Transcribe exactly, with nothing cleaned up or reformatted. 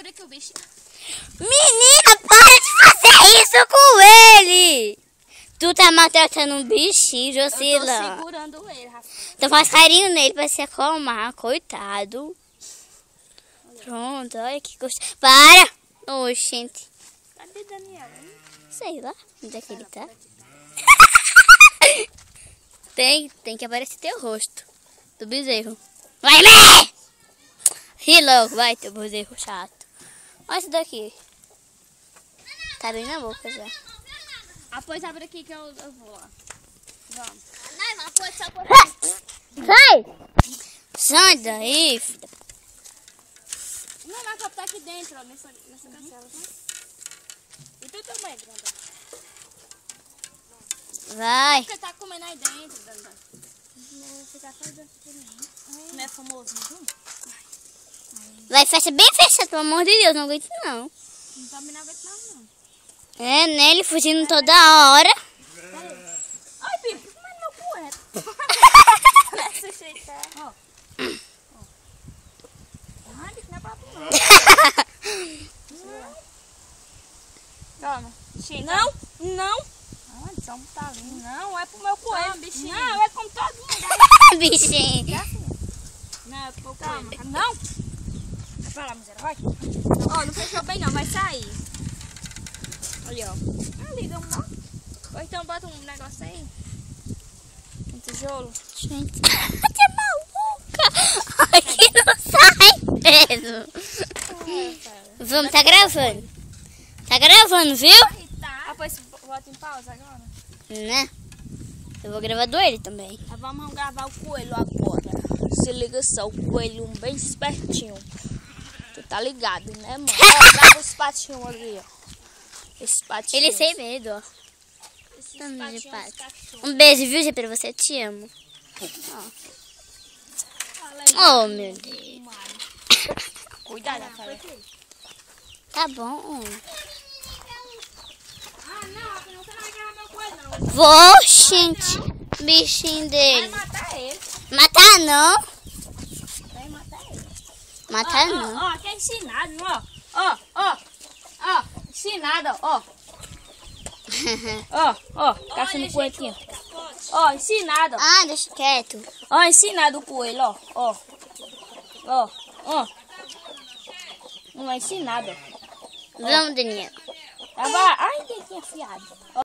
por aqui o bicho. Menina, para de fazer isso com ele! Tu tá maltratando um bichinho, Jocila. Eu tô segurando ele, Rafa. Então faz carinho nele pra se acalmar, coitado. Pronto, olha que gostoso. Para! Oxente. Cadê Daniel? Sei lá, onde é que ele tá? tem, tem que aparecer teu rosto. Do bezerro. Vai, né? Ri logo, vai, teu bezerro chato. Olha isso daqui. Tá bem na boca já. Ah, pois abre aqui que eu, eu vou lá. Vamos. Não, mas pode só por Sai! Sai daí, filha. Não, vai captar aqui dentro, ó, nessa, nessa cancela. Tá? E tu também, Granda. Vai. Você tá comendo aí dentro, Granda. Não, você tá fazendo também. Não é famoso, não? Vai, fecha bem fechado, pelo amor de Deus, não aguento não. Não tá me aguentando, não. É, né? Ele fugindo toda hora. Ai, Pipo, como é meu cu? Nessa jeita. Ó. Ai, Pipo, não é pra tu, não. Toma. Chica. Não, não. Ai, só um talinho. Não, é pro meu coelho. Não, bichinho. Não, é como todo mundo. Bichinho. Não, é pro meu coelho. Não. Vai pra lá, miséria, vai. Ó, não fechou bem não, vai sair. Ali, ó. Ah, liga um nó. Ou então bota um negócio aí. Um tijolo. Gente, que maluca. Aqui não sai mesmo. Vamos, tá gravando. Tá gravando, viu? Ah, pois bota em pausa agora. Né? Eu vou gravar do ele também. Ah, vamos gravar o coelho agora. Se liga só, o coelho bem espertinho. Tu tá ligado, né, mano? Ó, grava os patinhos ali, ó. Esse patinho. Ele sem medo, ó. Esses Tamo de patinhos pato. dos cachorros. Um beijo, viu, G, pra você? Te amo. Fala aí. Oh, meu Deus. Cuidado, fala. Tá bom. Ah, não, não, você não vai gravar meu coelho, não. Vou, gente. Bichinho Vai dele. matar ele. Matar não. Vai matar ele. Matar ó, não. Ó, ó, que é ensinado, ó. Ó, ó, ó. Ensinado, ó. Ó, ó. Caçando o coelho aqui, ó. Ó, ensinado. Ah, deixa quieto. Ó, ensinado o coelho, ó. Ó. Ó, ó. Não é ensinado. Vamos, Daniel. Tava. Ai, que aqui afiado.